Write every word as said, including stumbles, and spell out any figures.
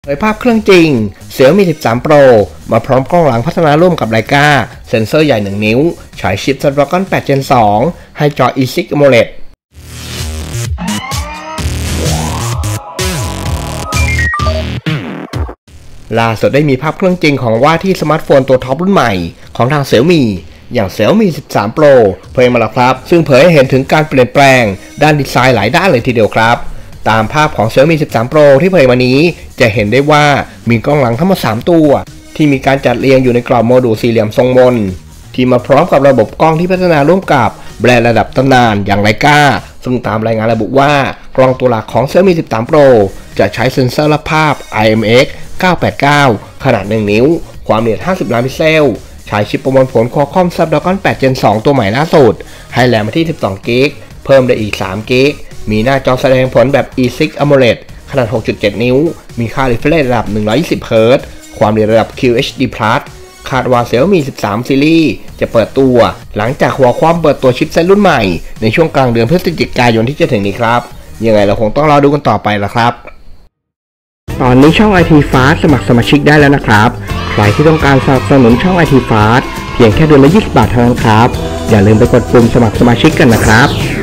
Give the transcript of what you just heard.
เผยภาพเครื่องจริง Xiaomi สิบสาม Pro มาพร้อมกล้องหลังพัฒนาร่วมกับ Leica เซ็นเซอร์ใหญ่หนึ่งนิ้วฉายชิป Snapdragon แปด Gen สอง ให้จอ อี ซิก AMOLED ล่าสุดได้มีภาพเครื่องจริงของว่าที่สมาร์ทโฟนตัวท็อปรุ่นใหม่ของทาง Xiaomi อย่าง Xiaomi สิบสาม Pro เผยมาแล้วครับซึ่งเผยให้เห็นถึงการเปลี่ยนแปลงด้านดีไซน์หลายด้านเลยทีเดียวครับตามภาพของ Xiaomi สิบสาม Pro ที่เผยมานี้จะเห็นได้ว่ามีกล้องหลังทั้งหมดสามตัวที่มีการจัดเรียงอยู่ในกรอบโมดูลสี่เหลี่ยมทรงมนที่มาพร้อมกับระบบกล้องที่พัฒนาร่วมกับแบรนด์ระดับตำนานอย่าง Leica ซึ่งตามรายงานระบุว่ากล้องตัวหลักของ Xiaomi สิบสาม Pro จะใช้เซ็นเซอร์รับภาพ ไอ เอ็ม เอ็กซ์ เก้าแปดเก้า ขนาดหนึ่งนิ้วความละเอียดห้าสิบล้านพิกเซลใช้ชิปประมวลผล Qualcomm Snapdragon แปด Gen สอง ตัวใหม่ล่าสุดให้แรมมาที่สิบสองกิกะไบต์เพิ่มได้อีกสามกิกะไบต์มีหน้าจอแสดงผลแบบ อี ซิก AMOLED ขนาด หกจุดเจ็ด นิ้วมีค่า refresh ระดับหนึ่งร้อยยี่สิบ เฮิร์ตซ์ความเร็วระดับ คิว เอช ดี Plus คาดว่า Xiaomi สิบสาม Series จะเปิดตัวหลังจากหัวความเปิดตัวชิปเซ็ตรุ่นใหม่ในช่วงกลางเดือนพฤศจิกายนที่จะถึงนี้ครับยังไงเราคงต้องรอดูกันต่อไปละครับตอนนี้ช่อง ไอ ที Fast สมัครสมาชิกได้แล้วนะครับใครที่ต้องการสนับสนุนช่อง ไอ ที Fast เพียงแค่เดือนละยี่สิบบาทเท่านั้นครับอย่าลืมไปกดปุ่มสมัครสมาชิกกันนะครับ